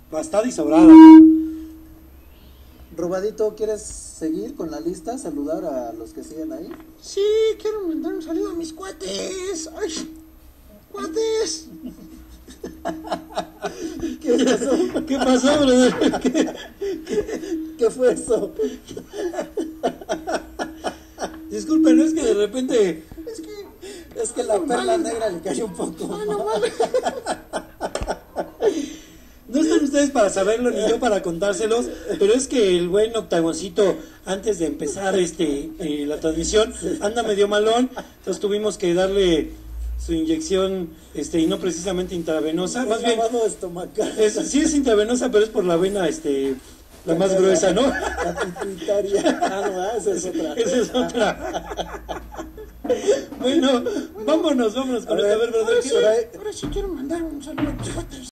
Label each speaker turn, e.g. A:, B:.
A: Bastada y sobrada.
B: Robadito, ¿quieres seguir con la lista? Saludar a los que siguen ahí.
C: Sí, quiero mandar un saludo a mis cuates. ¡Ay! ¡Cuates!
B: ¿Qué pasó?
A: ¿Qué pasó, brother?
B: ¿Qué fue eso?
A: Disculpen, no es que de repente...
B: Es que la perla negra le cayó un poco.
A: No están ustedes para saberlo ni yo para contárselos, pero es que el buen Octagoncito, antes de empezar la transmisión, anda medio malón, entonces tuvimos que darle su inyección, y no precisamente intravenosa, más bien,
B: lavado estomacal.
A: Sí es intravenosa, pero es por la vena, la más gruesa, ¿no?
B: La pituitaria. Ah, no, esa es otra.
A: Esa es otra. Bueno, vámonos con
B: A ver,
A: brother.
C: Ahora sí quiero mandar un saludo a mis cuates.